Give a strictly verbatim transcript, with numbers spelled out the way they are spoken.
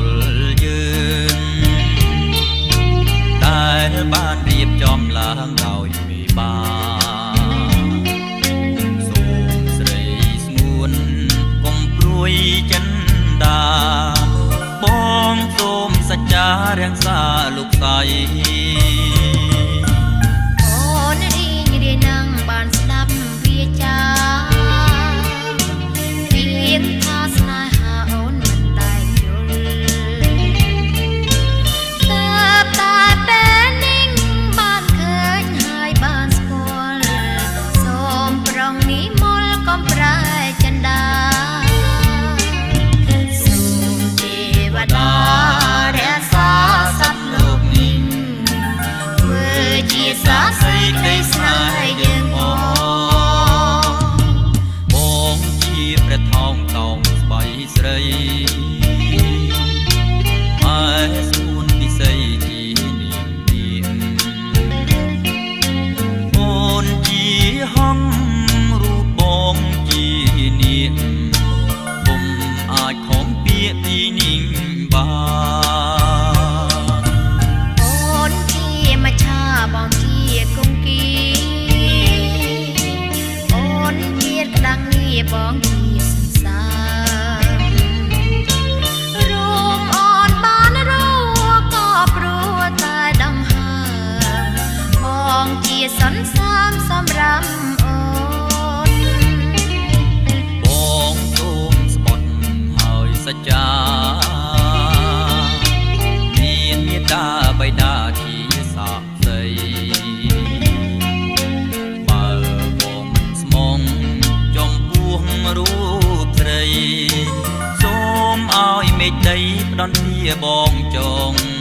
លយើងដែលបានរៀបចំឡើងដោយមេបាសូមស្រីស្ងួនកុំព្រួយចិនដាបងសូមសច្ចារាំងសាលោកស្រីអូនរីងរាយនឹងបានស្ដាប់វាចាវាថាស្នេហាអូនមិនដែលយល់តើតែពេលនេះបានឃើញហើយបានស្គាល់សូមប្រងនិមលកុំប្រែចិនដាសូមទេវតារក្សាសត្វលោកនេះធ្វើជាសាស័យក្តីស្នេហ៍យើងបងជាព្រះថោងតោងស្បៃស្រីហើយស្ពួនពិសីជានាងនាងអូនជាហងរូបបងជានាងពុំអាចខំពាក្យពីនាងបានអូនជាមច្ឆាបងជាគង្គីអូនជាក្តាំងងារបងជាសន្សារួមអូនបានรู้ក៏ព្រោះតែដង្ហើមបងជាសន្សាមសម្រាប់អូនបងសូមស្បត់ហើយសច្ចាមានមេត្តាបិតាជាសាក្សីបើបងស្មងចំពោះរូបស្រីសូមឲ្យមេឃដីផ្ដន់ជាបងចង